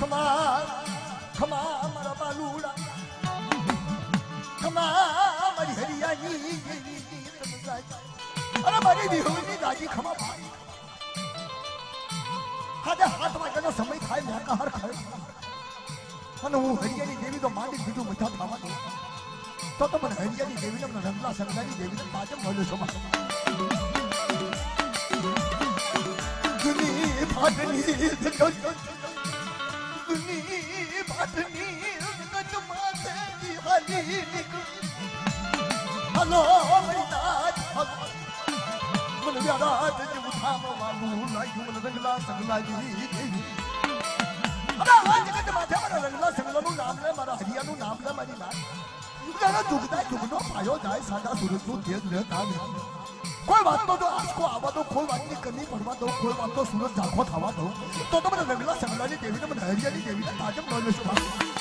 खमा खमा मारा बालूड़ा खमा मारी हरियाणी अरे मारी बिहुनी दादी खमा भाई हाथे हाथ में जनो समय खाए मैं का हर खाए मन वो हरियाणी देवी तो मांडी बिजू मिठा खावा दे तो मन हरियाणी देवी ने मन रंगला संगलानी देवी ने पाजम बोलो छमा दुनी फाटनी दुनी फाटनी कच माथे की हाली हेलो मेरी दाद मन प्यारा तेज उठा मालू लाई मन रंगला संगलानी देवी अबे आज के माथे पर रंगला संगलानु नाम ले मारा हरियाणु नाम ले मारी मां जरा दुखदा दुखनो पायो जाए सादा सूरज नु तेज ले तान कोई बात तो आपको आवा दो कोई बात नहीं कमी पड़वा दो कोई बात तो सूरज जाखो थावा दो तो मन रंगला संगलानी देवी ने मन हरियाणी देवी ने ताजम बोलो छमा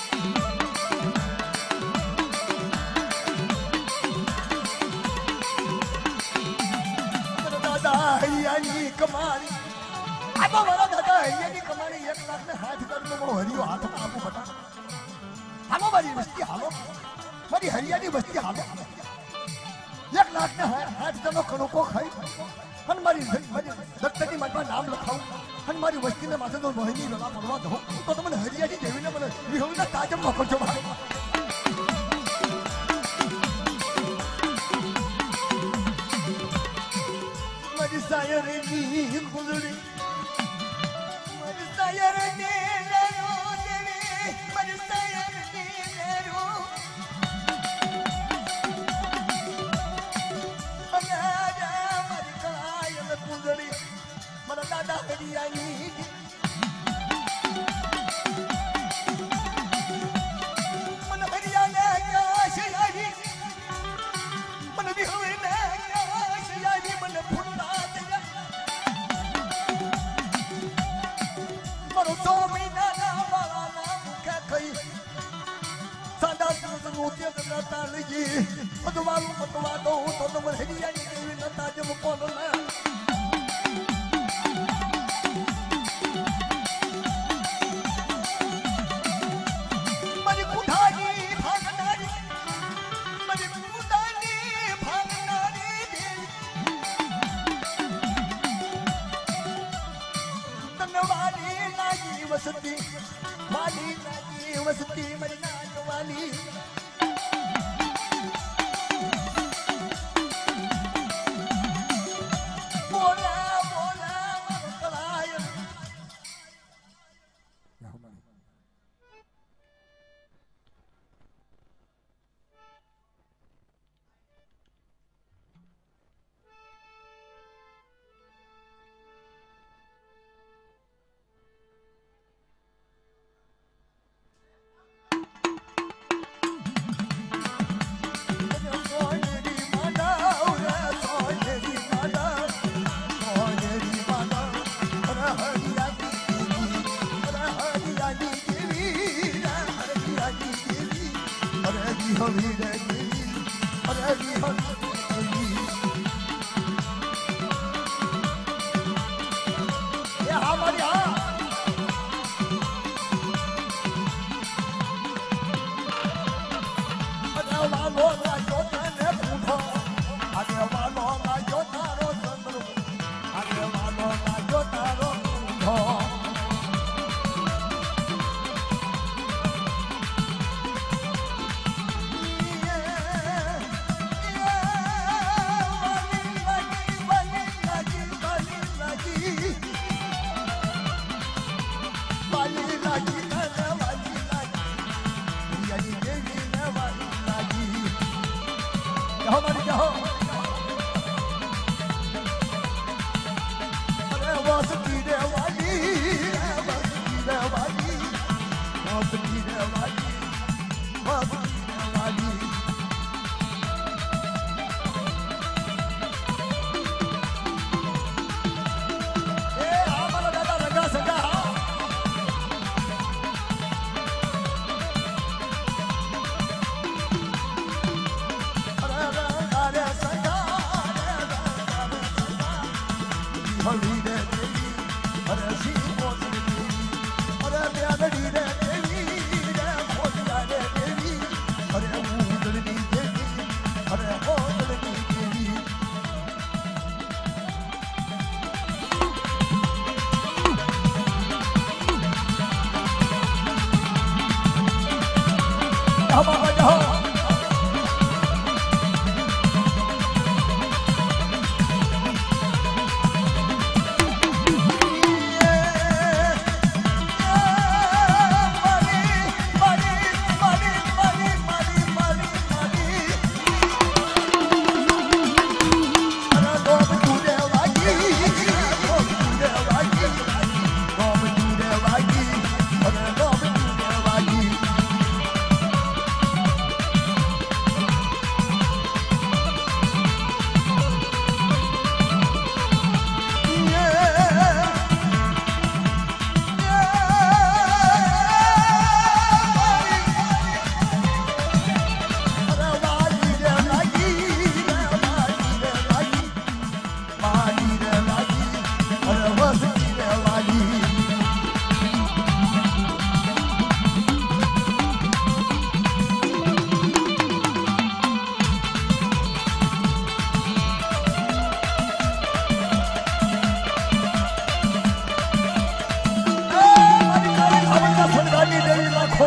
हरियाणी कमानी अब हमारा दादा हरियाणी कमानी 1 लाख में हाथ कर दो वो हरियो हाथ में आपको बता हालो मारी बस्ती हालो मारी हरियाणी बस्ती हालो 1 लाख में हाथ जनो करो को खाई हमारी दत्तनी माता नाम लिखाओ हमारी बस्ती में माथे तो मोहिनी लगा पड़वा दो तो तुमने हरियाणी देवी ने मन बिहुना ताजम मको जो sayarani kuduri mari sayarani lero devi mari sayarani lero amara mari kayal kuduri mara dada hariani mana hariyana ka shayari mana bihuna ka shayari mana phunna तो मीना ना बाला ना मुखा कई सादा सुनोतिया करता लगी मतवा दो तो तुम हरियाणी देवी ना ताजम कोन ना मरी कुठानी भागनारी मरी कुठानी भागनारी तनवानी वसती वाली लागी वसती मरना वाली बोला बोला मरकलाय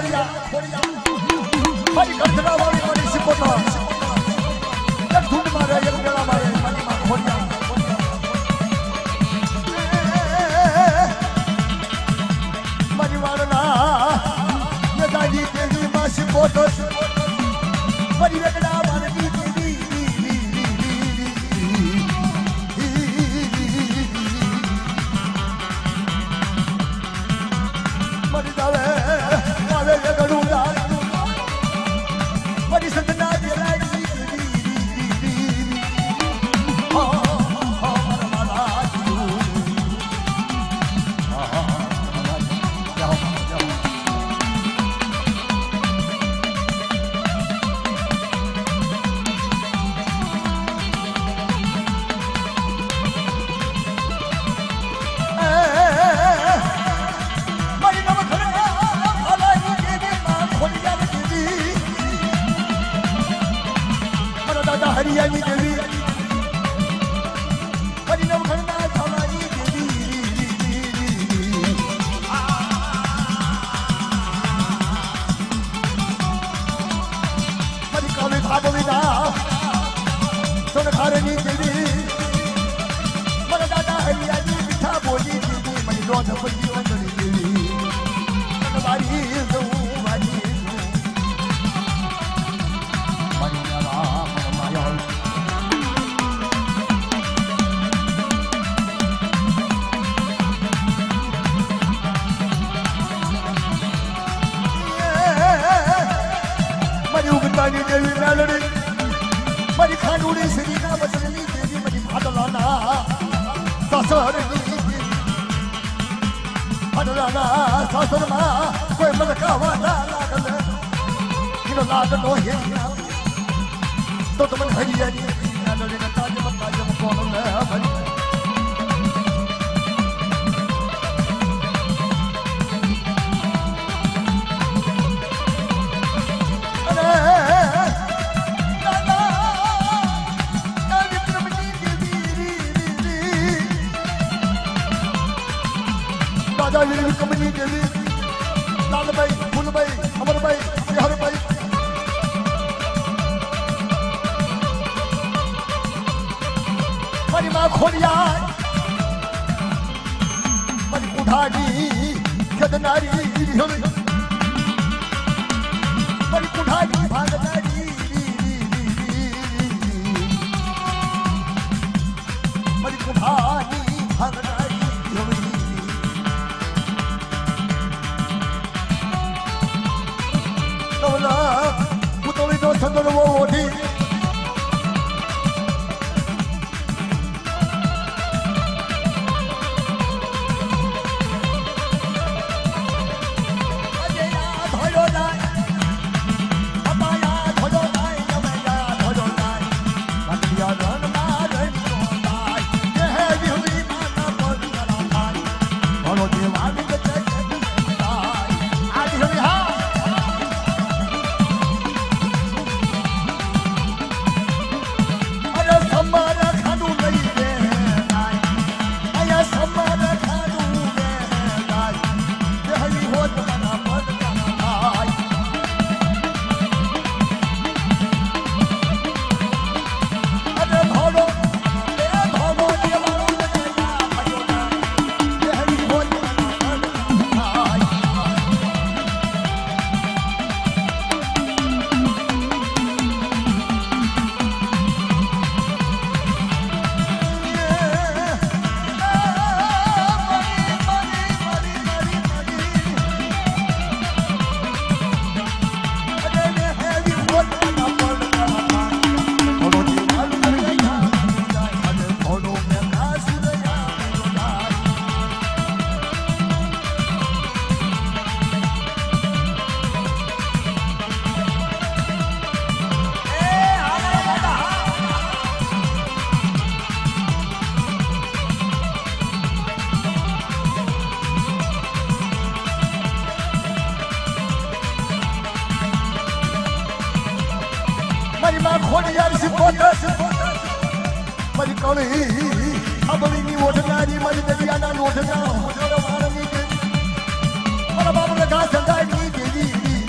खोलिया मारी गर्दना वाली मारी सिपोता एक धूम मारे एक बेला मारे मारी मां खोलिया मारी वाला ये दादी तेरी मां सिपोता मारी बेगड़ा मारी मारी दावे मावे ये गड़ूंगा मारी सतना दिलाई हरियाणी देवी हरिनम खन्ना थालानी देवी हरि काले भागविदा सोन खारनी देवी मन दादा हरियाणी बिठा बोली देवी मन रोज पजी वंदनी देवी मन बारी जो बारी उगतानी देवी मेलड़ी मरी खानूड़ी श्रीना बसली देवी मरी भादलाना सासर भादलाना सासर मां कोई मन का वाला लागल किनो लागनो है तो तुम हरियाणी मेलड़ी का ताज कोन में भरी कमनी देवी लाल भाई फूल भाई अमर भाई हर भाई मरी मां खोलिया मरी कुठारी खदनारी मरी कुठारी भागनारी मरी कुठारी भागनारी पुतली तो संदर वो ओढ़ी खोलियार सिपोतस मरी कौली अबली नी ओठनारी मरी दरिया ना ओठना मोजो मारनी के मरा बाबू लगा संगाई नी देवी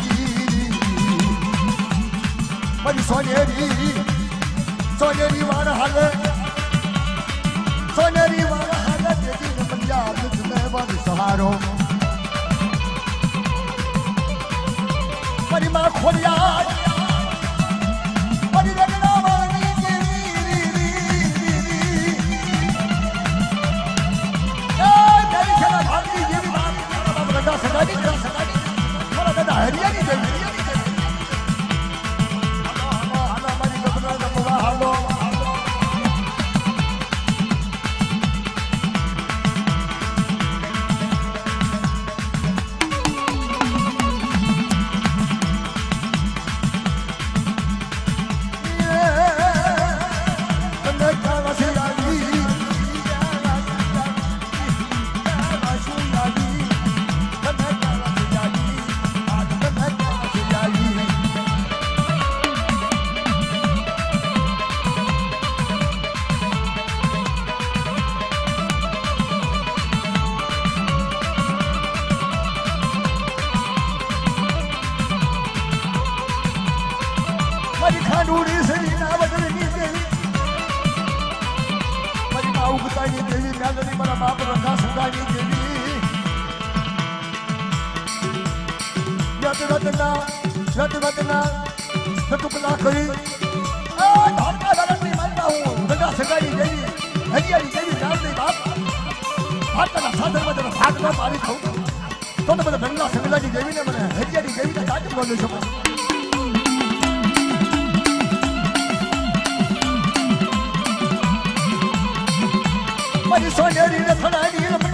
सोनेरी वाला हाल सोनेरी वाला हाल तेरी न पंजाब में वाली सहारो मरी मां खोलिया मरी रगड़ा वाली तेरी ए तेरी चला भागी ये भी बाप लगा सगाई थोड़ा दादा हरिया नहीं देवी खानूरी से ना बदलनी देवी मरी माँ उगतानी देवी म्यादरी मरा बाप रखा सुगानी देवी रत रतना सतुकला करी धार का धरम नहीं मानता हूँ रखा सुगानी देवी हरियाली देवी नाम नहीं बाप हाथ का साधन मदर भाग ना पारी खाऊं तो मतलब रंगला संगला जी देवी ने मने हरियाली देवी का ताज बोलने सको मरी सोनेरी रथड़ानी